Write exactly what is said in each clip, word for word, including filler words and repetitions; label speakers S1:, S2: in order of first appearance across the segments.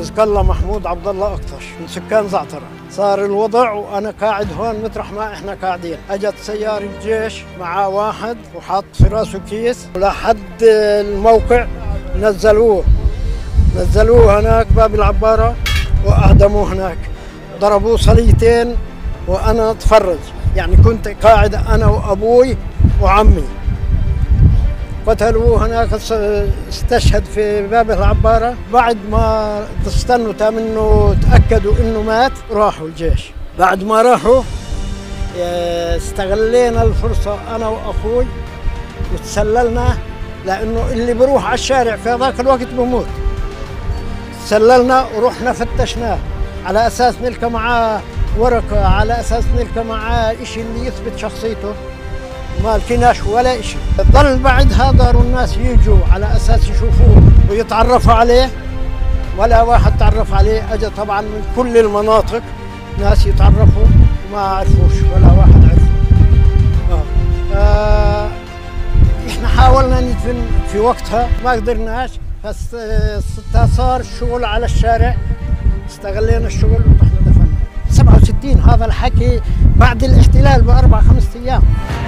S1: رزق الله محمود عبد الله أكتش من سكان زعترة. صار الوضع وأنا قاعد هون مطرح ما إحنا قاعدين، أجت سيارة جيش مع واحد وحط في راسه كيس ولحد الموقع نزلوه نزلوه هناك باب العبارة وأعدموه هناك، ضربوه صليتين وأنا أتفرج، يعني كنت قاعد أنا وأبوي وعمي. قتلوه هناك، استشهد في باب العبارة. بعد ما استنوا تام انه تأكدوا انه مات راحوا الجيش. بعد ما راحوا استغلينا الفرصة انا واخوي وتسللنا، لانه اللي بروح على الشارع في هذاك الوقت بموت. تسللنا ورحنا فتشناه على اساس نلقى معاه ورقة، على اساس نلقى معاه اشي اللي يثبت شخصيته. ما لقيناش ولا شيء. ظل بعد هذا الناس يجوا على اساس يشوفوه ويتعرفوا عليه، ولا واحد تعرف عليه. اجى طبعا من كل المناطق ناس يتعرفوا ما عرفوش ولا واحد عرفه. آه. آه. احنا حاولنا ندفن في وقتها ما قدرناش، بس صار الشغل على الشارع، استغلينا الشغل ورحنا دفنا. سبعة وستين هذا الحكي بعد الاحتلال باربع خمس ايام.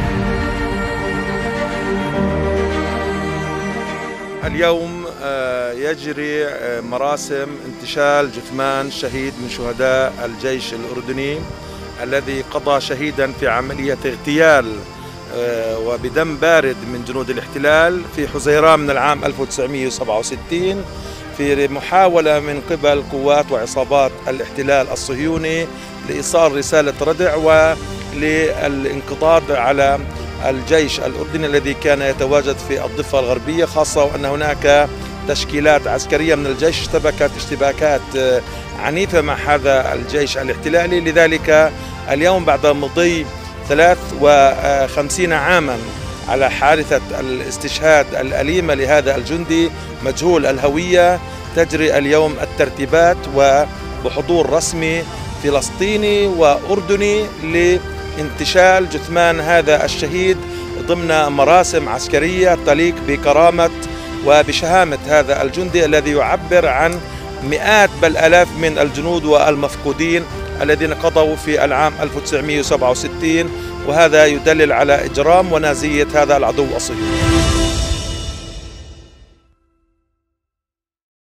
S2: اليوم يجري مراسم انتشال جثمان شهيد من شهداء الجيش الأردني الذي قضى شهيدا في عملية اغتيال وبدم بارد من جنود الاحتلال في حزيران من العام ألف وتسعمئة وسبعة وستين في محاولة من قبل قوات وعصابات الاحتلال الصهيوني لإيصال رسالة ردع وللانقضاض على الجيش الأردني الذي كان يتواجد في الضفة الغربية، خاصة وأن هناك تشكيلات عسكرية من الجيش اشتبكت اشتباكات عنيفة مع هذا الجيش الاحتلالي. لذلك اليوم بعد مضي ثلاث وخمسين عاما على حادثة الاستشهاد الأليمة لهذا الجندي مجهول الهوية، تجري اليوم الترتيبات وبحضور رسمي فلسطيني وأردني لانتشال جثمان هذا الشهيد ضمن مراسم عسكرية تليق بكرامة وبشهامة هذا الجندي الذي يعبر عن مئات بل آلاف من الجنود والمفقودين الذين قضوا في العام ألف وتسعمئة وسبعة وستين، وهذا يدلل على إجرام ونازية هذا العدو الصهيوني.